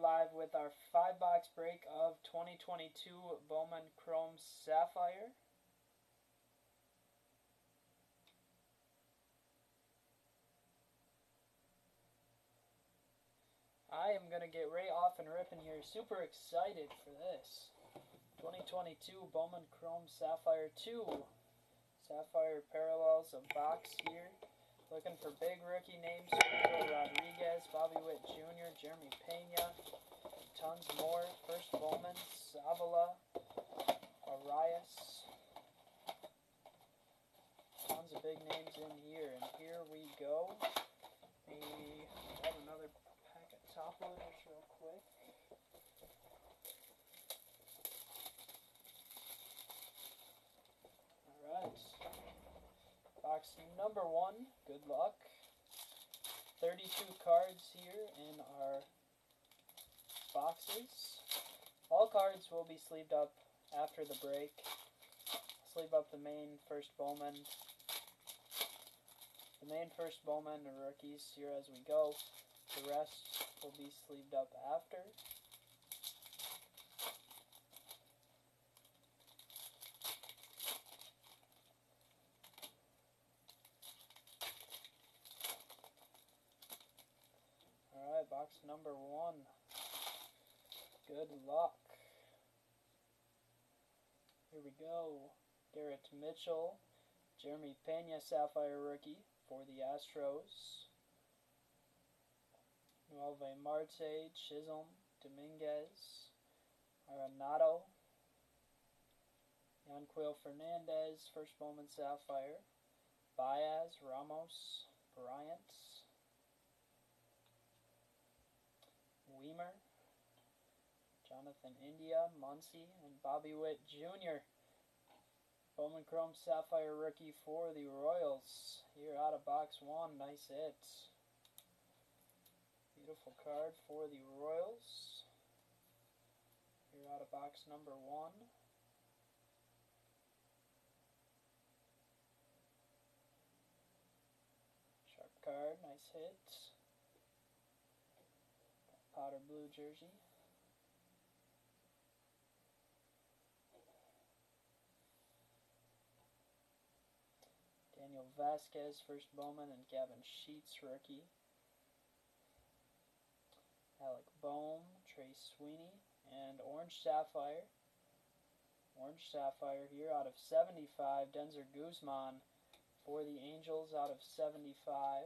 live with our 5-box break of 2022 Bowman Chrome Sapphire. I am going to get right off and ripping here. Super excited for this. 2022 Bowman Chrome Sapphire 2. Sapphire parallels of box here. Looking for big rookie names, Julio Rodriguez, Bobby Witt Jr., Jeremy Pena, tons more. First Bowman, Zavala, Arias. Tons of big names in here, and here we go. We grab another pack of top loaders real quick. Alright. Box number 1, good luck. 32 cards here in our boxes. All cards will be sleeved up after the break. Sleeve up the main first Bowman. The main first Bowman and rookies here as we go. The rest will be sleeved up after. Alright, box number 1. Good luck. Here we go. Garrett Mitchell, Jeremy Pena Sapphire rookie for the Astros. Nueve Marte, Chisholm, Dominguez, Arenado, Yanquiel Fernandez, first Bowman Sapphire, Baez, Ramos, Bryant, Weimer, Jonathan India, Muncy, and Bobby Witt Jr. Bowman Chrome Sapphire rookie for the Royals. Here out of box 1, nice hit. Beautiful card for the Royals. Here out of box number 1. Sharp card, nice hit. Powder blue jersey. Daniel Vasquez, first Bowman, and Gavin Sheets, rookie. Alec Bohm, Trey Sweeney, and Orange Sapphire. Orange Sapphire here out of 75, Denzer Guzman for the Angels out of 75.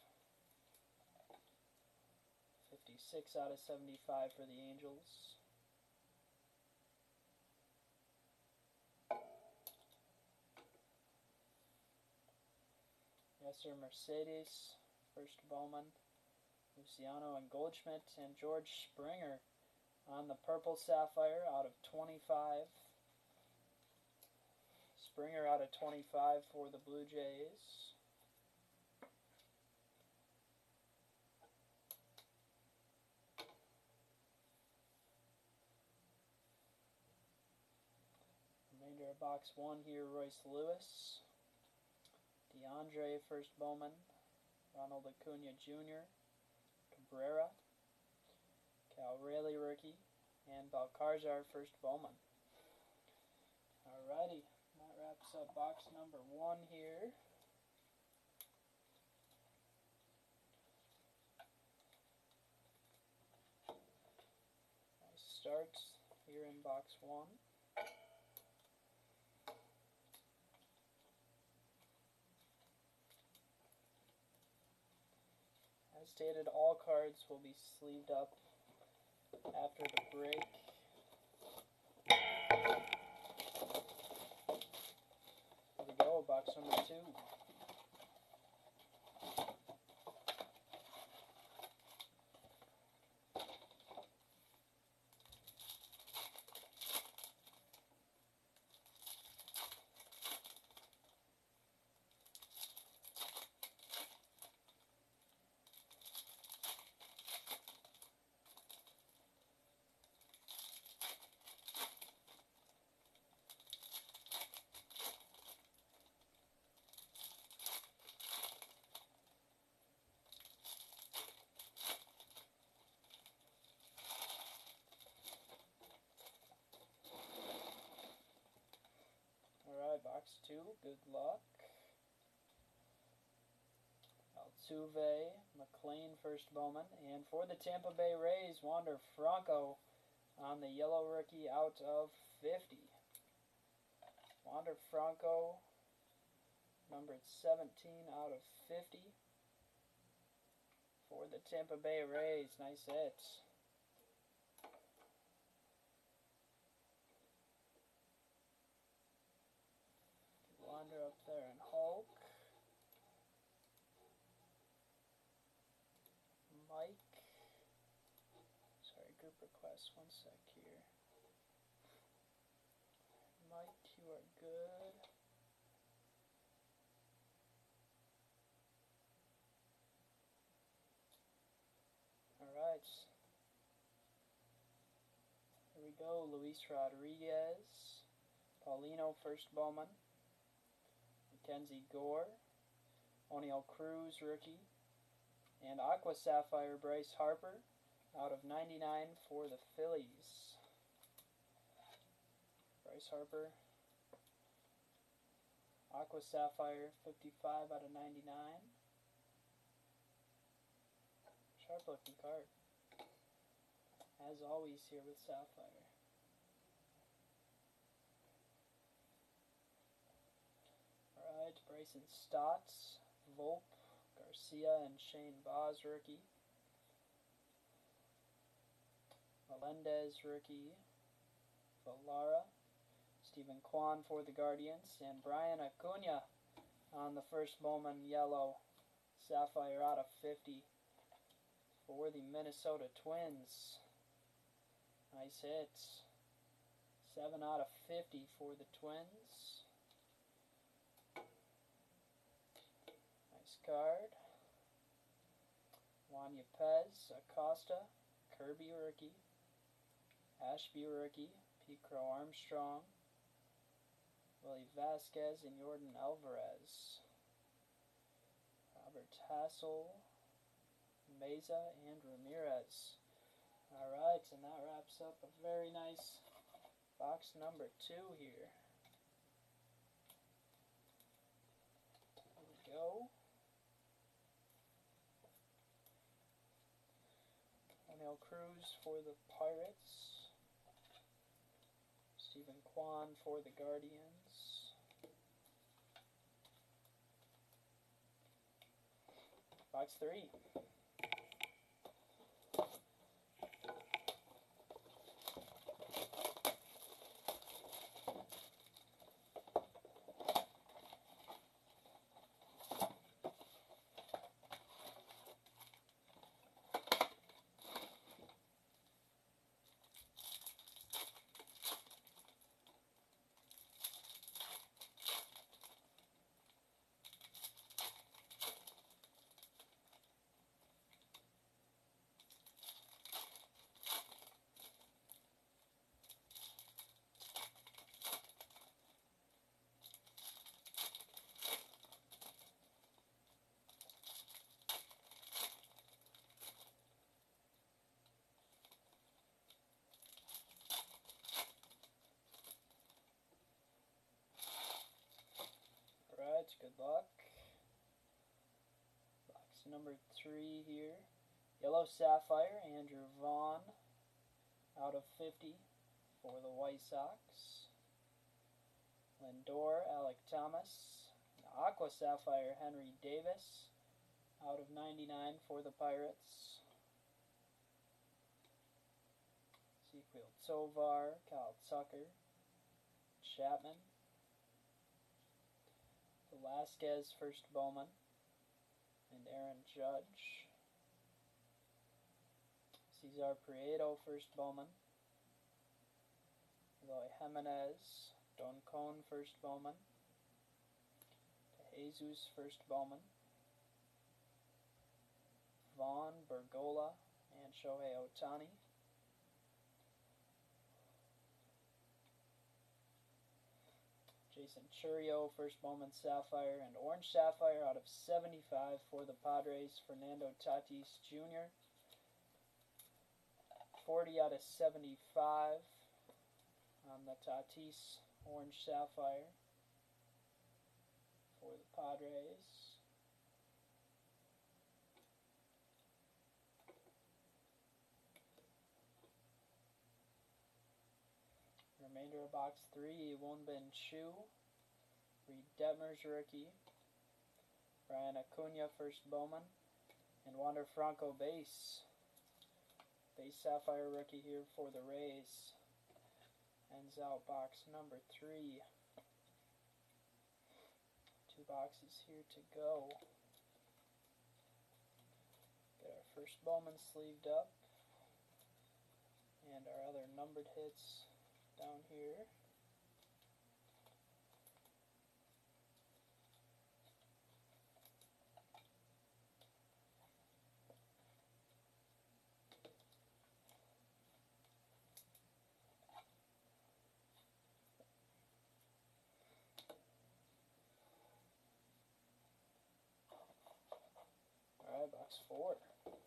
56 out of 75 for the Angels. Yesser Mercedes, first Bowman, Luciano and Goldschmidt, and George Springer on the purple Sapphire out of 25. Springer out of 25 for the Blue Jays. Remainder of box 1 here, Royce Lewis, DeAndre, first Bowman, Ronald Acuna Jr., Cabrera, Cal Raleigh rookie, and Balcazar, first Bowman. Alrighty, that wraps up box number 1 here. Nice starts here in box 1. As stated, all cards will be sleeved up after the break. Here we go, box number 2. 2. Good luck. Altuve, McLean, first Bowman. And for the Tampa Bay Rays, Wander Franco on the yellow rookie out of 50. Wander Franco, numbered 17 out of 50 for the Tampa Bay Rays. Nice hit. Wander up there and Hulk. Mike. Sorry, group request. 1 sec here. Mike, you are good. Alright. Here we go. Luis Rodriguez. Paulino, first Bowman. Mackenzie Gore. O'Neal Cruz, rookie. And Aqua Sapphire, Bryce Harper, out of 99 for the Phillies. Bryce Harper. Aqua Sapphire, 55 out of 99. Sharp looking card. As always here with Sapphire. Alright, Bryson Stotts, Volpe, Garcia, and Shane Baz, rookie. Melendez, rookie. Villara. Stephen Kwan for the Guardians. And Brian Acuna on the first Bowman yellow Sapphire out of 50 for the Minnesota Twins. Nice hits. 7 out of 50 for the Twins. Nice card. Juan Yepez, Acosta, Kirby, rookie. Ashby, rookie. Pete Crow Armstrong. Willie Vasquez and Jordan Alvarez. Robert Hassel, Meza, and Ramirez. Alright, and that wraps up a very nice box number 2 here. There we go. O'Neal Cruz for the Pirates. Stephen Kwan for the Guardians. Box 3. Good luck. Box number 3 here. Yellow Sapphire, Andrew Vaughn, out of 50 for the White Sox. Lindor, Alec Thomas. Aqua Sapphire, Henry Davis, out of 99 for the Pirates. Sequel Tovar, Kyle Tucker, Chapman. Velasquez, first Bowman, and Aaron Judge. Cesar Prieto, first Bowman. Eloy Jimenez, Don Cone, first Bowman. Jesus, first Bowman. Vaughn, Bergola, and Shohei Ohtani. Jason Churio, first Bowman Sapphire, and Orange Sapphire out of 75 for the Padres, Fernando Tatis Jr. 40 out of 75 on the Tatis Orange Sapphire. for the Padres. Remainder of box 3, Wonbin Chu, Reed Detmers rookie, Brian Acuna first Bowman, and Wander Franco base. Base Sapphire rookie here for the Rays. Ends out box number 3. 2 boxes here to go. Get our first Bowman sleeved up. And our other numbered hits down here. Alright, box 4.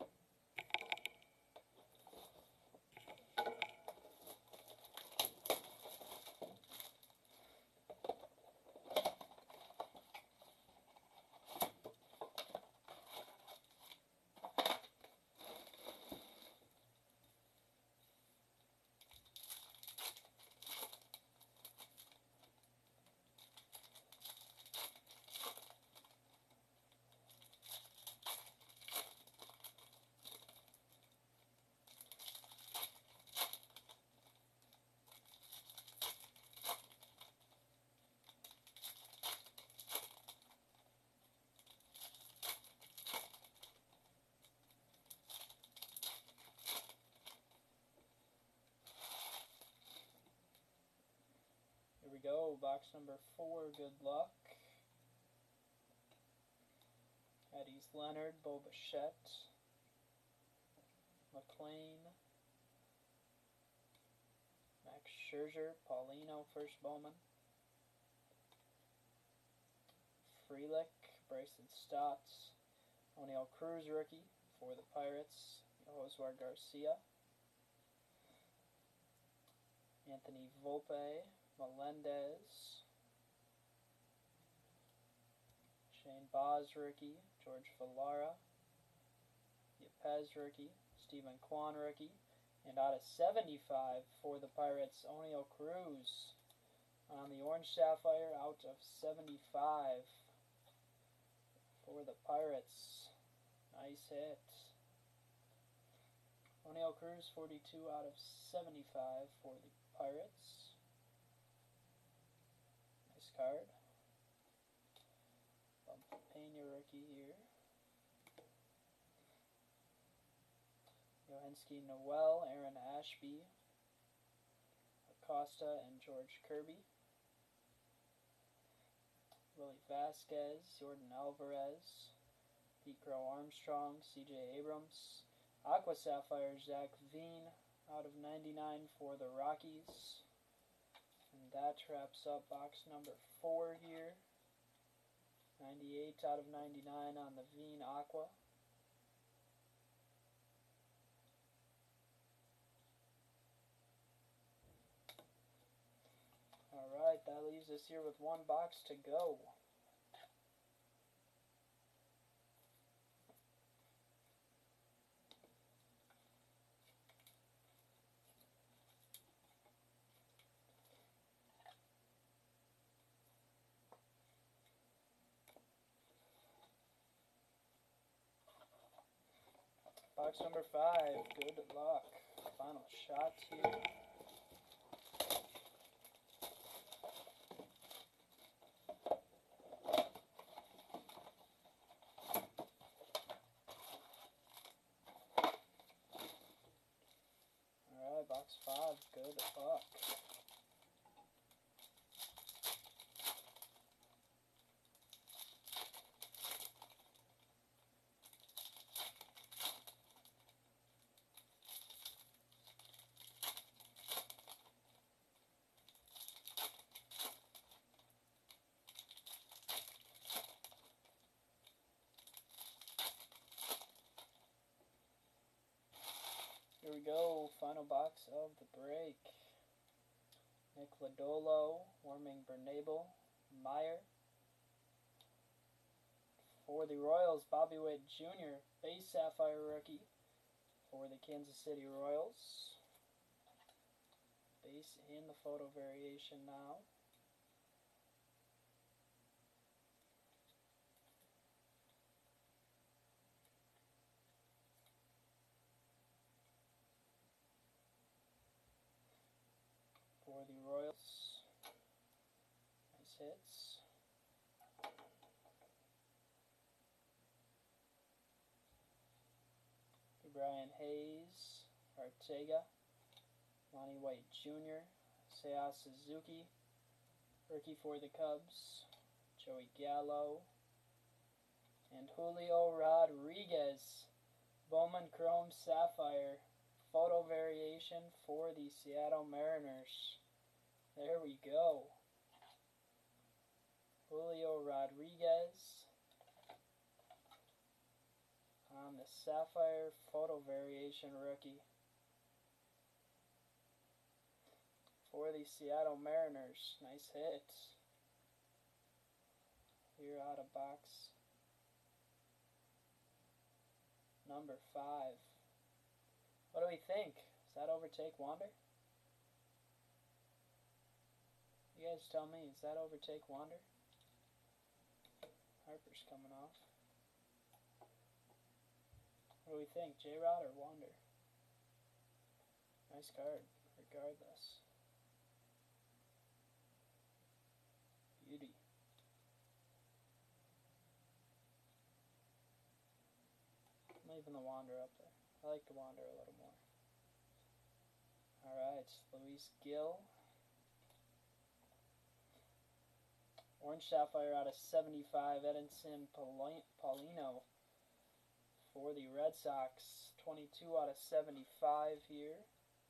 Here we go, box number 4, good luck. Eddie's Leonard, Bo Bichette, McLean, Max Scherzer, Paulino, first Bowman, Frelick, Bryson Stott, O'Neill Cruz rookie for the Pirates, Joswar Garcia, Anthony Volpe, Melendez, Shane Baz rookie, George Villara, Yepez rookie, Stephen Kwan rookie, and out of 75 for the Pirates, O'Neill Cruz on the Orange Sapphire, out of 75 for the Pirates. Nice hit. O'Neill Cruz, 42 out of 75 for the Pirates. Nice card. Pena rookie here. Yohansky Noel, Aaron Ashby, Acosta, and George Kirby. Willie Vasquez, Jordan Alvarez, Pete Crow Armstrong, CJ Abrams, Aqua Sapphire, Zach Veen out of 99 for the Rockies. And that wraps up box number 4 here. 98 out of 99 on the Veen Aqua. Alright, that leaves us here with 1 box to go. Box number 5, good luck. Final shot here. Alright, box 5, good luck. Here we go, final box of the break. Nick Lodolo, Warming Bernabel, Meyer, For the Royals, Bobby Witt Jr., base sapphire rookie for the Kansas City Royals. Base in the photo variation now. For the Royals, nice hits. Brian Hayes, Ortega, Lonnie White Jr., Seiya Suzuki, rookie for the Cubs, Joey Gallo, and Julio Rodriguez, Bowman Chrome Sapphire, photo variation for the Seattle Mariners. There we go. Julio Rodriguez on the Sapphire photo variation rookie for the Seattle Mariners. Nice hit. Here out of box number 5. What do we think? Does that overtake Wander? You guys tell me, does that overtake Wander? Harper's coming off. What do we think, J-Rod or Wander? Nice card, regardless. Beauty. I'm leaving the Wander up there. I like the Wander a little more. Alright, Luis Gil. Orange Sapphire out of 75, Edinson Paulino for the Red Sox. 22 out of 75 here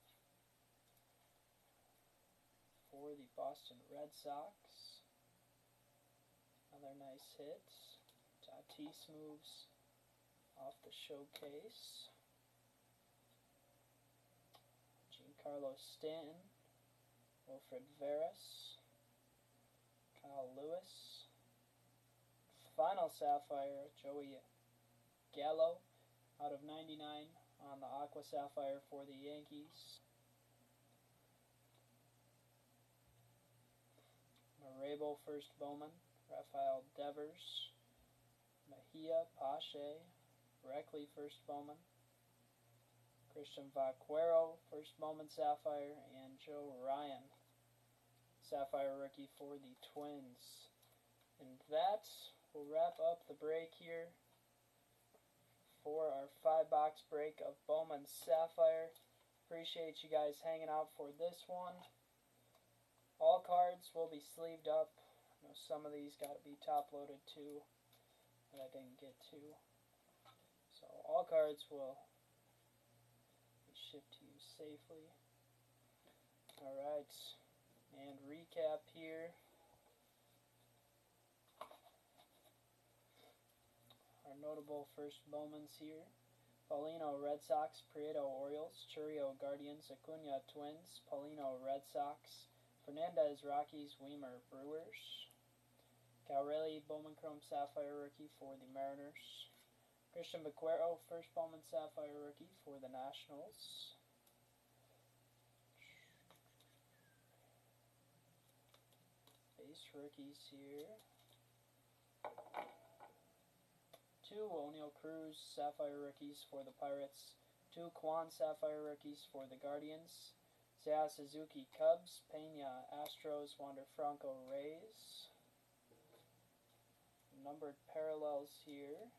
for the Boston Red Sox. Another nice hit. Tatis moves off the showcase. Giancarlo Stanton, Wilfred Veras, Kyle Lewis. Final Sapphire, Joey Gallo out of 99 on the Aqua Sapphire for the Yankees. Marable first Bowman, Rafael Devers, Mejia, Pache, Reckley first Bowman, Christian Vaquero first Bowman Sapphire, and Joe Ryan Sapphire rookie for the Twins. And that will wrap up the break here for our 5-box break of Bowman Sapphire. Appreciate you guys hanging out for this one. All cards will be sleeved up. I know some of these got to be top loaded too that I didn't get to. So all cards will be shipped to you safely. Alright, and recap here. Our notable first Bowmans here. Paulino Red Sox, Prieto Orioles, Churio Guardians, Acuna Twins, Paulino Red Sox, Fernandez Rockies, Weimer Brewers, Calrelli Bowman Chrome Sapphire rookie for the Mariners, Christian Vaquero first Bowman Sapphire rookie for the Nationals, base rookies here. 2 O'Neal Cruz Sapphire rookies for the Pirates, 2 Kwan Sapphire rookies for the Guardians, Seiya Suzuki Cubs, Pena Astros, Wander Franco Rays. Numbered parallels here.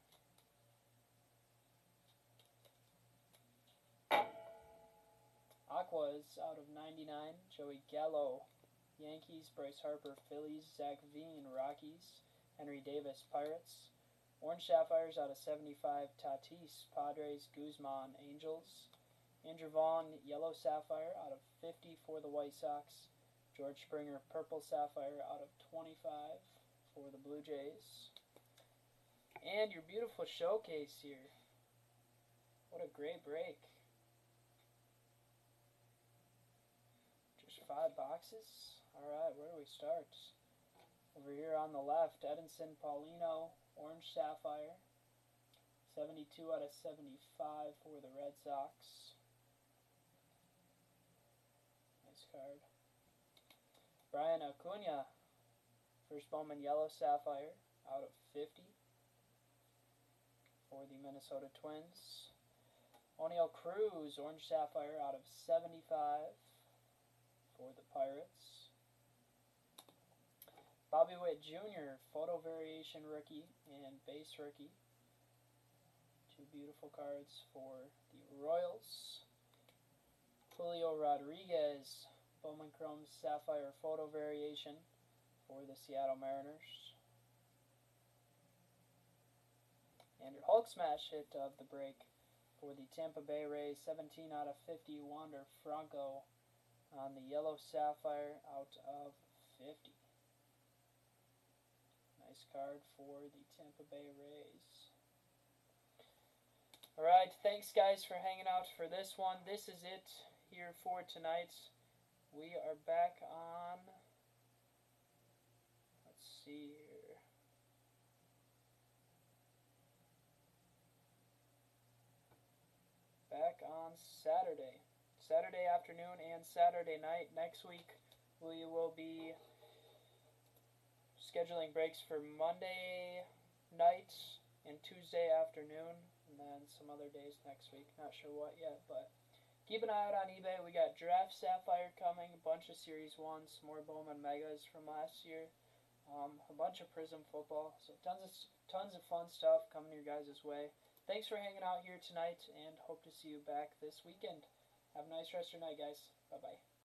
Aquas out of 99, Joey Gallo Yankees, Bryce Harper Phillies, Zach Veen Rockies, Henry Davis Pirates. Orange Sapphires out of 75, Tatis Padres, Guzman Angels. Andrew Vaughn Yellow Sapphire out of 50 for the White Sox. George Springer Purple Sapphire out of 25 for the Blue Jays. And your beautiful showcase here. What a great break. Just 5 boxes. Alright, where do we start? Over here on the left, Edinson Paulino, Orange Sapphire. 72 out of 75 for the Red Sox. Nice card. Brian Acuna. First Bowman Yellow Sapphire out of 50 for the Minnesota Twins. Oneil Cruz, Orange Sapphire out of 75 for the Pirates. Bobby Witt Jr., Photo Variation Rookie and Base Rookie. Two beautiful cards for the Royals. Julio Rodriguez, Bowman Chrome Sapphire Photo Variation for the Seattle Mariners. And your Hulk Smash hit of the break for the Tampa Bay Rays, 17 out of 50, Wander Franco on the Yellow Sapphire out of 50. Nice card for the Tampa Bay Rays. Alright, thanks guys for hanging out for this one. This is it here for tonight. We are back on, let's see here. Back on Saturday afternoon and Saturday night. Next week we will be scheduling breaks for Monday night and Tuesday afternoon, and then some other days next week. Not sure what yet, but keep an eye out on eBay. We got Draft Sapphire coming, a bunch of Series 1s, more Bowman Megas from last year, a bunch of Prism football, so tons of fun stuff coming your guys' way. Thanks for hanging out here tonight, and hope to see you back this weekend. Have a nice rest of your night, guys. Bye-bye.